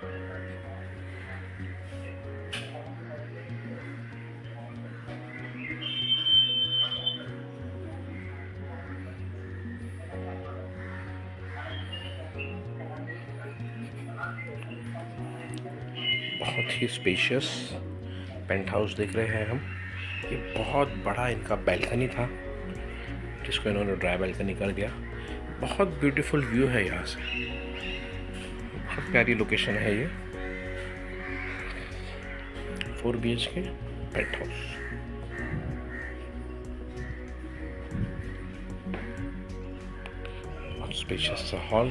बहुत ही spacious paint house देख रहे हैं हम। ये बहुत बड़ा इनका बैल्कनी था जिसको इन्होंने ड्राई बैल्कनी कर दिया। बहुत ब्यूटीफुल व्यू है यहाँ से, बहुत प्यारी लोकेशन है ये। 4 BHK पेंट हाउस। बहुत स्पेशियस सा हॉल।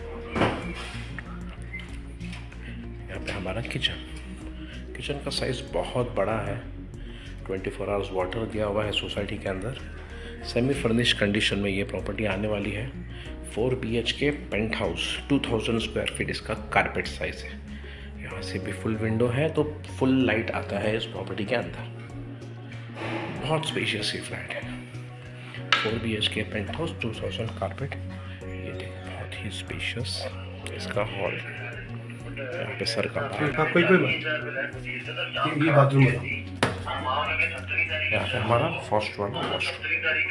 यहाँ पे हमारा किचन का साइज़ बहुत बड़ा है। 24 आवर्स वाटर दिया हुआ है सोसाइटी के अंदर। सेमी फर्निश्ड कंडीशन में ये प्रॉपर्टी आने वाली है। 4 BHK penthouse, 2000 square feet इसका कारपेट साइज़ है। यहाँ से भी फुल विंडो है तो फुल लाइट आता है इस प्रॉपर्टी के अंदर। बहुत स्पेशियस ये फ्लैट है। 4 BHK पेंट हाउस, 2000 कारपेट। ये देखो बहुत ही स्पेशियस इसका हॉल। यहाँ पे सर का कोई ये बाथरूम है। यहाँ पे हमारा फर्स्ट वाला वॉशरूम।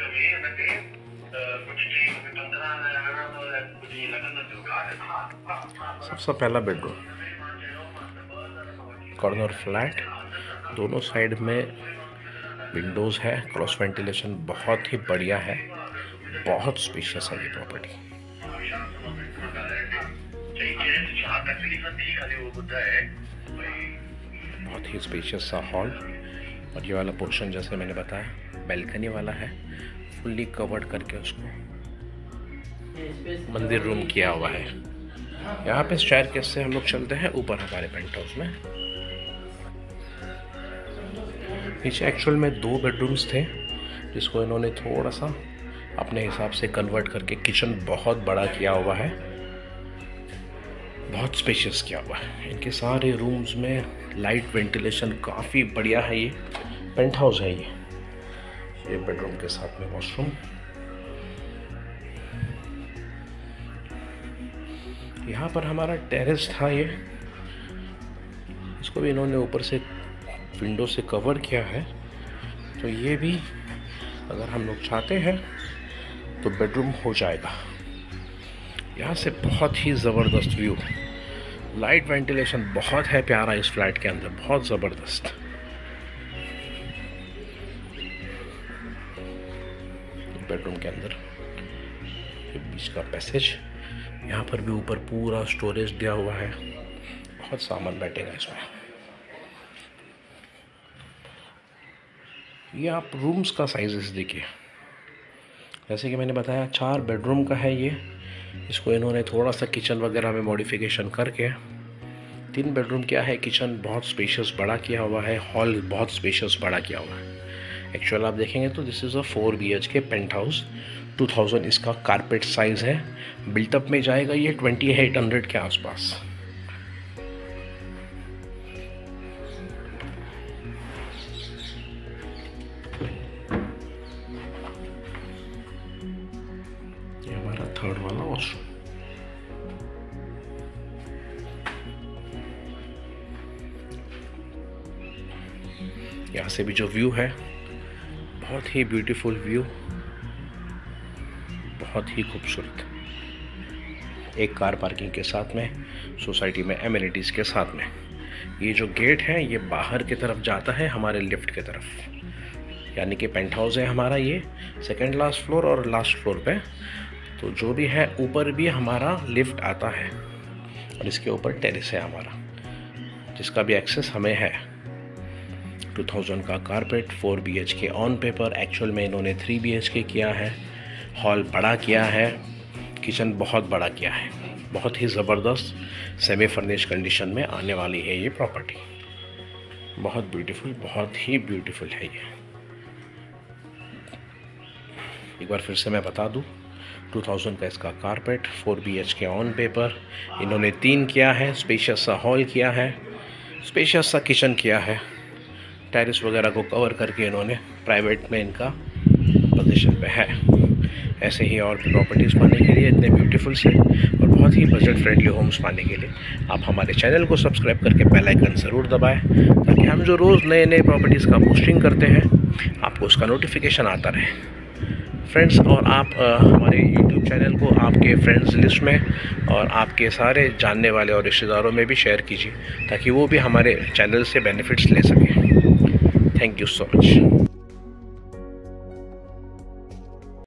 सबसे पहला बेडरूम, कॉर्नर फ्लैट, दोनों साइड में विंडोज़ है। क्रॉस वेंटिलेशन बहुत ही बढ़िया है। बहुत स्पेशियस है ये प्रॉपर्टी। बहुत ही स्पेशियस सा हॉल। और ये वाला पोर्शन जैसे मैंने बताया बैल्कनी वाला है, फुल्ली कवर्ड करके उसको मंदिर रूम किया हुआ है। यहाँ पे स्टेयरकेस से हम लोग चलते हैं ऊपर हमारे पेंट हाउस में। नीचे एक्चुअल में 2 बेडरूम्स थे जिसको इन्होंने थोड़ा सा अपने हिसाब से कन्वर्ट करके किचन बहुत बड़ा किया हुआ है। बहुत स्पेशियस किया हुआ है। इनके सारे रूम्स में लाइट वेंटिलेशन काफ़ी बढ़िया है। ये पेंट हाउस है। ये बेडरूम के साथ में वॉशरूम। यहाँ पर हमारा टेरेस था ये, इसको भी इन्होंने ऊपर से विंडो से कवर किया है। तो ये भी अगर हम लोग चाहते हैं तो बेडरूम हो जाएगा। यहाँ से बहुत ही ज़बरदस्त व्यू, लाइट वेंटिलेशन बहुत है प्यारा इस फ्लैट के अंदर, बहुत ज़बरदस्त। बेडरूम के अंदर ये बीच का पैसेज, यहाँ पर भी ऊपर पूरा स्टोरेज दिया हुआ है। बहुत सामान बैठेगा इसमें। ये आप रूम्स का साइजेस देखिए। जैसे कि मैंने बताया 4 बेडरूम का है ये। इसको इन्होंने थोड़ा सा किचन वगैरह में मॉडिफिकेशन करके 3 बेडरूम किया है। किचन बहुत स्पेशियस बड़ा किया हुआ है। हॉल बहुत स्पेशियस बड़ा किया हुआ है। एक्चुअल आप देखेंगे तो this is a 4 BHK penthouse. 2000 इसका कारपेट साइज़ है। बिल्टअप में जाएगा ये 2800 के आसपास। ये हमारा 3rd वाला वॉशरूम। यहाँ से भी जो व्यू है बहुत ही ब्यूटीफुल व्यू, बहुत ही खूबसूरत। एक कार पार्किंग के साथ में, सोसाइटी में एमिनिटीज़ के साथ में। ये जो गेट है ये बाहर की तरफ जाता है हमारे लिफ्ट की तरफ। यानी कि पेंट हाउस है हमारा ये 2nd लास्ट फ्लोर और लास्ट फ्लोर पे। तो जो भी है ऊपर भी हमारा लिफ्ट आता है और इसके ऊपर टेरेस है हमारा, जिसका भी एक्सेस हमें है। 2000 का carpet, 4 BHK on paper. Actual में इन्होंने 3 BHK किया है। हॉल बड़ा किया है, किचन बहुत बड़ा किया है। बहुत ही ज़बरदस्त सेमी फर्निश्ड कंडीशन में आने वाली है ये प्रॉपर्टी। बहुत ब्यूटीफुल, बहुत ही ब्यूटीफुल है ये। एक बार फिर से मैं बता दूं, 2000 का इसका कारपेट, 4 BHK ऑन पेपर। इन्होंने 3 किया है। स्पेशियस सा हॉल किया है, स्पेशियस सा किचन किया है। टेरेस वगैरह को कवर करके इन्होंने प्राइवेट में इनका पोजीशन पे है। ऐसे ही और प्रॉपर्टीज़ पाने के लिए, इतने ब्यूटीफुल से और बहुत ही बजट फ्रेंडली होम्स पाने के लिए आप हमारे चैनल को सब्सक्राइब करके बेल आइकन ज़रूर दबाएं, ताकि हम जो रोज़ नए नए प्रॉपर्टीज़ का पोस्टिंग करते हैं आपको उसका नोटिफिकेशन आता रहे फ्रेंड्स। और आप हमारे YouTube चैनल को आपके फ्रेंड्स लिस्ट में और आपके सारे जानने वाले और रिश्तेदारों में भी शेयर कीजिए, ताकि वो भी हमारे चैनल से बेनिफिट्स ले सकें। Thank you so much.